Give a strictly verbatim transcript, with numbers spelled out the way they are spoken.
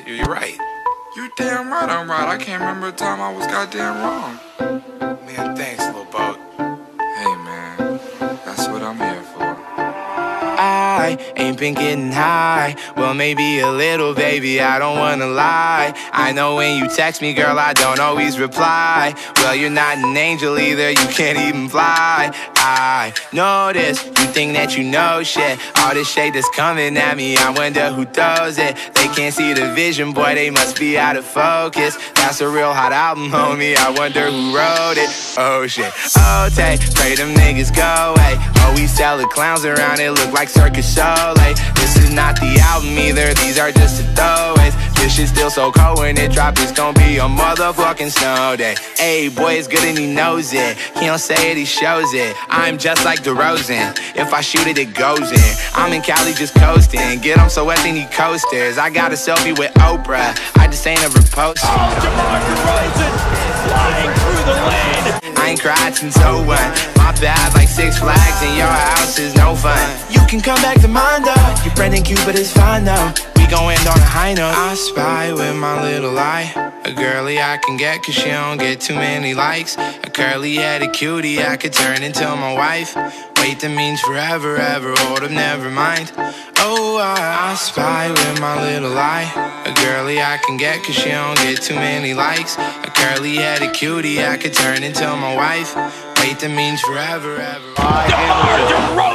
You're right. You're damn right I'm right. I can't remember a time I was goddamn wrong. Man, thanks, little boat. Hey, man. That's what I'm here for. I ain't been getting high. Well, maybe a little, baby, I don't wanna lie. I know when you text me, girl, I don't always reply. Well, you're not an angel either, you can't even fly. I know this, you think that you know shit. All this shade that's coming at me, I wonder who throws it. They can't see the vision, boy, they must be out of focus. That's a real hot album, homie, I wonder who wrote it. Oh shit, oh take, pray them niggas go away. Oh, we sell the clowns around, it look like Circus Soleil. This is not the album either, these are just the throwaways. This shit's still so cold when it drop, it's gon' be a motherfucking snow day. Ayy, boy, it's good and he knows it. He don't say it, he shows it. I'm just like DeRozan, if I shoot it, it goes in. I'm in Cali just coasting, get him so wet they need coasters. I got a selfie with Oprah, I just ain't ever posted. Oh, DeMar DeRozan flying through the lane. I ain't cried since oh one. My bad, like Six Flags and your house is no fun. You can come back to mine though, your friend in Cupid is fine though. We gon' end on a high note. I spy with my little eye a girly I can get cause she don't get too many likes. A curly-headed cutie I could turn into my wife. Wait, that means forever, ever, hold up, never mind. Oh, I, I spy with my little eye a girly I can get cause she don't get too many likes. A curly-headed cutie I could turn into my wife. Wait, that means forever, ever. DeMar DeRozan.